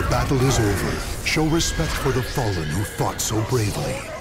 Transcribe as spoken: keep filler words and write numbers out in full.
battle is over, show respect for the fallen who fought so bravely.